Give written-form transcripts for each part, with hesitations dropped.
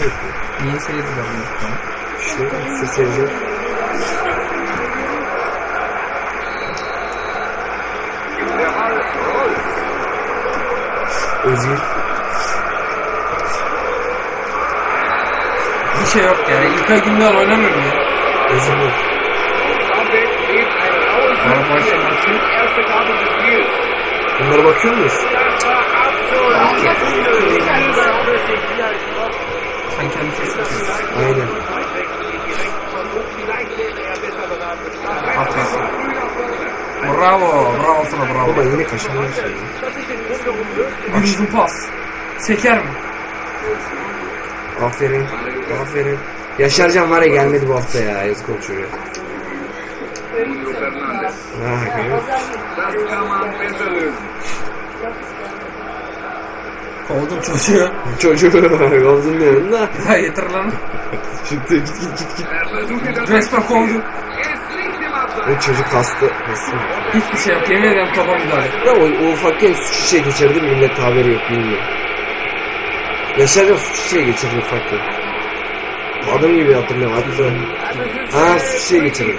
yapıyor. Niye seyirciler bunu? İşte size seyirciler. Özgür. Bir şey yok ya. İlkay Gündoğan oynamıyor mu ya? Özgür. Bana başlaması. Bunlara bakıyor muyuz? Sen kendi sesini. Aynen. Haklısın. Bravo. Bravo sana bravo. Baba yine kaşınıyor şey. Bir uzun pas. Seker mi? Aferin. Aferin. Yaşarcan var ya gelmedi bu hafta ya. Yazık oldu çocuğa. Ha, görüyor Kovdum çocuğu. çocuğu kovdun diyorum da. Bir daha getir lan. Çıktı git. Resmen kovdum. O çocuk hasta. Hiçbir şey yok. Yemin ederim topa müdahale. Ya o ufakken suç şişeye geçirdi millet haberi yok bilmiyor. Yaşarcan suç şişeye geçirdi ufakken. Adım gibi hatırlıyorum hatta. Ha suç şişeye geçirdi.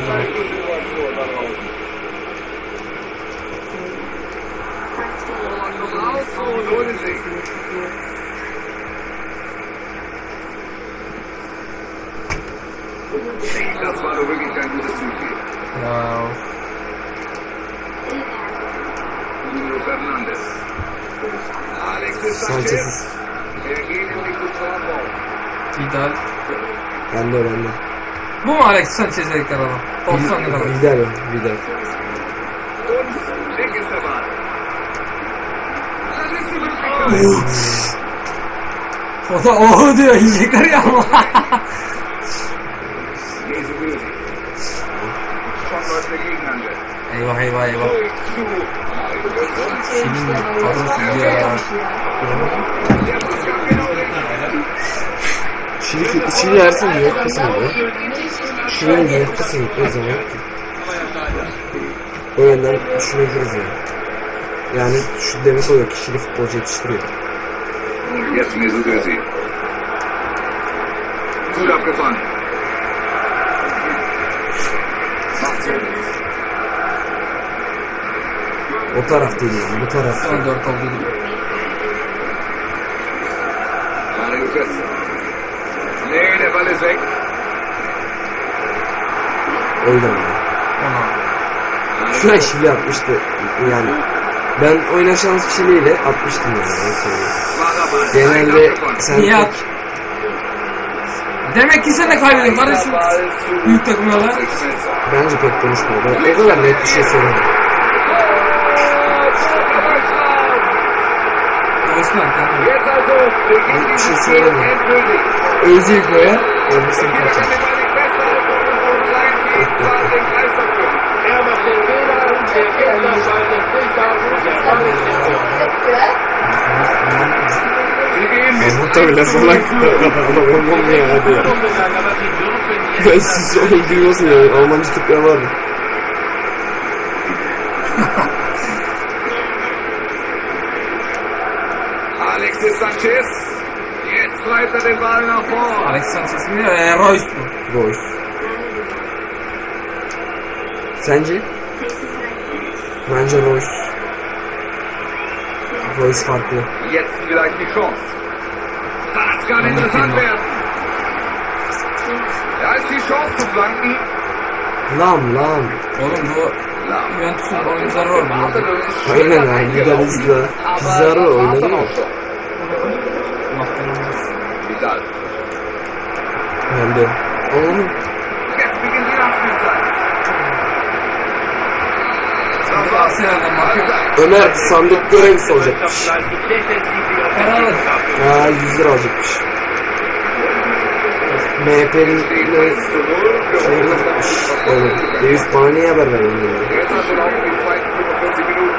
Das war doch wirklich kein gutes Zuspiel. Ya. Bruno Fernandes. Alexis Sanchez. Sanchez. Er geht in die Kontrollbau. Vidal. Bende. Bu mu Alex Sanchez dedikleri adam? 90'lı kadar. Vidal. Und Schick ist dabei. Das ist die Möglichkeit. O da oho diyor. Yiyecekler ya ama. Nicht so böse. Schon läuft der Gegenhandel. Eyvah. Durch zu. Senin kadrosu ya. Der muss ja genau richtig. Şimdi Ersin yok kısmında. Şuraya yok kısmı o zaman. O yönden düşünebiliriz yani. Yani şu demek oluyor kişili futbolcu yetiştiriyor. Und jetzt Mesut Özil. Gut abgefangen. Macht's so. O taraf değil yani bu taraf. Son 4 oldu gibi. Mario Götze. Nee, der Ball ist weg. Oynamıyor. Ona. Şu an Şili atmıştı yani. Ben oyna şans Şili'yle atmıştım yani. Schwacher Ball. Genelde sen Niye at? Demek ki sen de kaybediyorsun kardeşim. Büyük takımlarla. bence pek konuşmuyor. Ben o kadar net bir şey söylemiyorum. Osman tamam. Jetzt also beginnt Net bir şey dieses Spiel söylemiyorum. endgültig. Özil koyar. Öbürsünü Jeder kaçar. kann den Ball nicht festhalten und sein Team zahlt den Preis dafür. Er macht den Fehler, der Gegner schaltet sich auf und der Ball ist in Sie gehen Ben mit muhtemelen salak. Olmam ya hadi ya. Ben siz onu duyuyorsun ya. Almancı tıklar var mı? Alexis Sanchez. Jetzt treibt er den Ball nach vorn. Alex Sanchez mi? Royce bu. Royce. Sence? Bence Royce. Royce farklı. Jetzt vielleicht die Chance. Das kann interessant werden. Da ist die Chance zu flanken. Lam. Oğlum bu Juventus'un oyuncuları var bunlarda. Aynen abi. Vidal'ızla. Pizarro oynadı mı? Vidal. Ben de. Oğlum. Jetzt beginnt die Nachspielzeit. Şimdi Arsenal'den bakıyor. Ömer sandık görevlisi olacakmış. Herhalde. Ha 100 lira alacakmış. MHP'nin şeyini yapmış. Oğlum. Reis bana niye haber vermedin ya? Jetzt also laufen die zweiten 45 Minuten.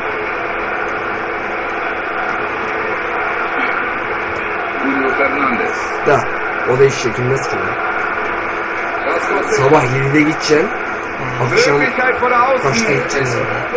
Bruno Fernandes. Da. O da iş çekilmez ki ya. Das kostet Sabah 7'de gideceksin. Akşam Möglichkeit vor der kaçta Außenlinie. gideceğiz?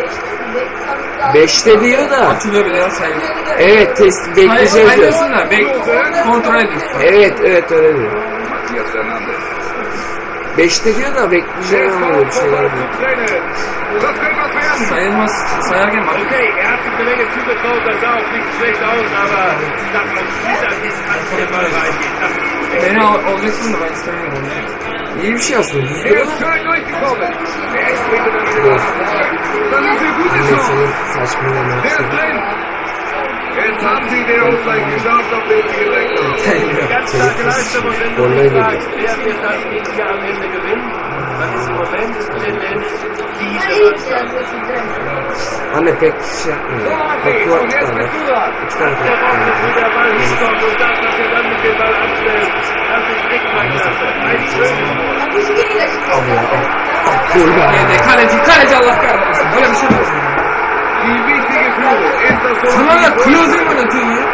5'te diyor da. Açılıyor bile ya sayıyorsun. Evet test bekleyeceğiz diyor. Sayıyorsun da kontrol ediyorsun. Evet öyle diyor. Matthias Fernandes. 5'te diyor da bekleyeceğim ama öyle bir şeyler diyor. zu trennen. Das könnte was werden. Sayılmaz. Sayarken bak. Okay, hat sich eine Menge zugetraut, das sah auch nicht schlecht aus, aber dass man dieser Distanz der Ball reingeht, das ist Beni olacaksın da ben istemiyorum. İyi bir şey aslında. Düz Er duruyor ist da. schön durchgekommen. Er springt in das Dur. Das ist eine gute Anne Chance. senin saçmalama. Der ist drin. Jetzt haben sie den Ausgleich geschafft, auf den sie gedrängt haben. ganz starke Leistung und wenn du Golle mich geliyor. fragst, wer wird das nächste Jahr am Ende gewinnen, dann ist im Moment Tendenz diese Mannschaft. Anne pek şey yapmıyor. Topu var Und bir jetzt tane. bist du dran. İki tane Der top Bock, var. wo der Ball hinkommt und das, was er dann mit dem Ball anstellt, das ist Weltklasse. Ein Schwimmen. Abi ya. Gol Yani be. kaleci Allah kahretsin. Böyle bir şey olmaz. Die wichtige Führung ist das so. Sana da Klose mi oynatıyor ya?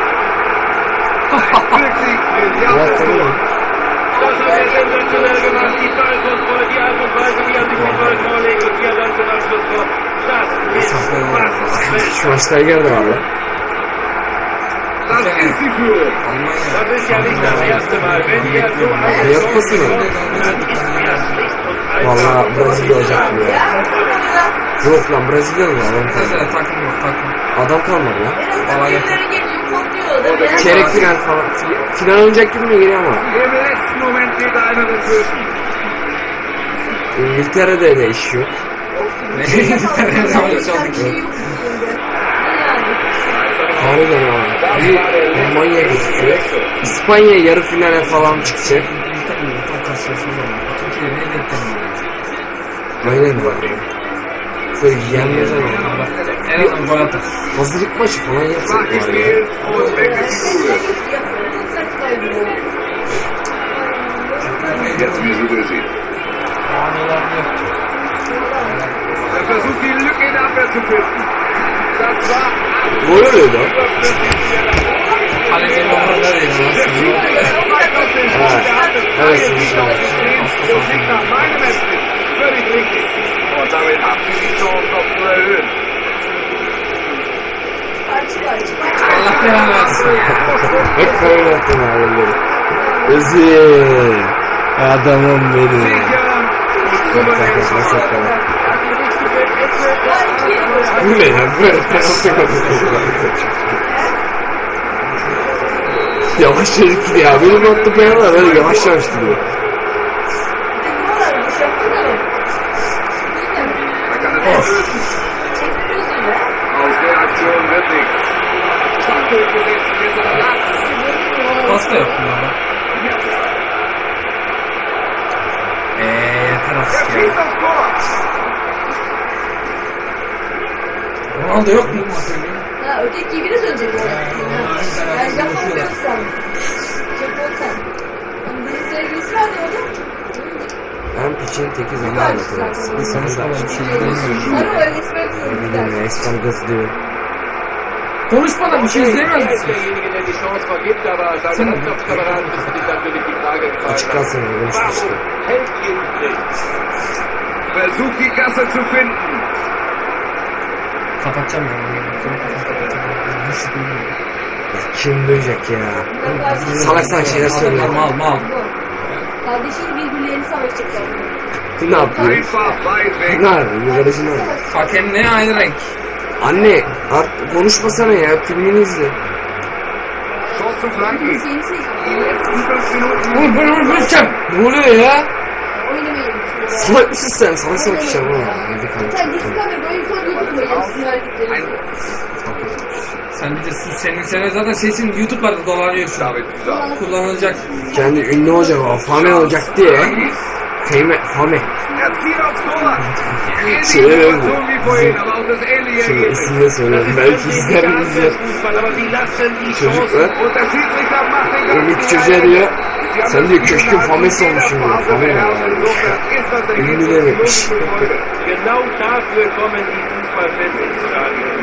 Wirklich Ya brillant. tamam. Das hat er sensationell gemacht. Die Ballkontrolle, die Art und Weise, wie er sich den Ball vorlegt und wie er dann zum Abschluss kommt. Das ist was. Şu maçlara geldi abi. Das ist die Führung. Das ist ja nicht das erste Mal. Wenn er so eine Yapması mı? dann ist er schlicht und Valla einfach. Brezilya olacak bu ya. Yok lan Brezilya mı? Adam kalmadı. Mesela takım yok takım. Adam kalmadı lan. Vallahi yok. Çeyrek final falan. Final oynayacak gibi mi geliyor ama? Im letzten Moment geht einer dazwischen. İngiltere'de de iş yok. Ne zaman çaldık ki? Harbiden abi. Bir Almanya gözüküyor. İspanya yarı finale falan çıkacak. Tam karşılaşıyoruz ama. Türkiye ne denk gelmiyor. Aynen var. Şöyle yenmez ama. En azından gol atar. Hazırlık maçı falan yapsak Schwach var ya. gespielt und weg ist die Kugel. Jetzt Mesut Er versucht die Lücke in der Abwehr zu finden. Das war Gol oluyor da. Kaleci numaraları değil aslında. Evet inşallah. Das liegt nach meinem Essen. Völlig richtig. Und damit haben sie die Chance noch zu erhöhen. Allah belanı versin. Hep kare yaptım abi. Özür. Adamım benim. Sicher und souverän Nasıl verloren. kadar? Bu ne ya? Böyle penaltı konusunda. Yavaş çocuk gidiyor ya. Benim attı penaltı böyle yavaş yavaş gidiyor. Er kann es nicht lösen. Aus der Aktion wird nichts. Stark durchgesetzt und jetzt aber Platz. Pas da yok bunlarda. Yeter Er artık ya. schießt aufs Tor. Ronaldo yok mu? Ha, öteki biri söyleyecek o. Yani Japon diyorsan. Japon sen. Hani birinin sevgilisi var ya orada. Ben piçin teki zaman anlatırım. Bir sonuçta bir şey Sarı o esmer bilmiyorum ya. Espan gaz diyor. Konuşmadan bir şey izleyemez Er ist misin? derjenige, der die Chance vergibt, aber seine Mannschaftskameraden müssen sich natürlich die Frage Açık gefallen kalsın lassen. konuştuk işte. Warum hält ihr ihn nicht? Versucht die Gasse zu finden. Kapatacağım ya. Hiç duymuyorum. Ya kim duyacak ya? Salak salak şeyler söylüyor. Mal. Kardeşleri birbirlerini savaşacaklar. Ne yapıyor? Einfach weit weg. Ne yapıyor? Yukarıcı ne yapıyor? Hakem ne aynı renk? Anne artık konuşmasana ya. Filmini izle. Chance zu flanken. Hüseyin'si Die letzten 5 Minuten. Oğlum ben onu göreceğim. Ne oluyor ya? oynamayı. Salak mısın sen? Salak salak işler var. Hadi Sen dizi kamera böyle sonra YouTube'da yapsın hareketleri. Sen bir de senin zaten sesin YouTube'larda dolanıyor şu an. David Güzel. Kullanılacak. kendi ünlü olacak o. Fame olacak diye. Fame. Er zieht aufs Tor. Ähnliche Schön. Situation wie vorhin, aber auch das ähnliche Şimdi Ergebnis. isimle söylüyorum. Belki izler mi izler. Fußball, aber sie lassen die Çocuklar. Und der Schiedsrichter macht den O ganzen iki çocuğa diyor. Sie haben Sen das diyor Spiel köşkün als famesi jeder olmuşsun diyor. Phase Fame ne beherrscht. ya? Insofern ist das Ünlü Ergebnis dememiş. logisch gefolgt. Genau dafür kommen die Fußballfans ins Stadion.